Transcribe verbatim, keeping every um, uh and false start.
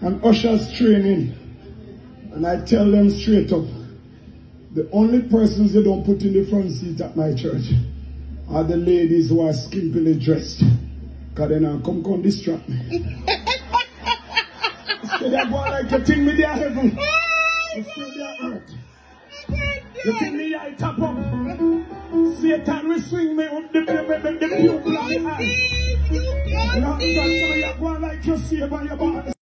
and ushers training. And I tell them straight up, the only persons you don't put in the front seat at my church are the ladies who are skimpily dressed. Because they now come come distract me. Instead of going like you think me there heaven. Instead there earth. You think me I tap up. Satan will swing me up the the the pupil of the eye. You know, so you're going like you see about your body.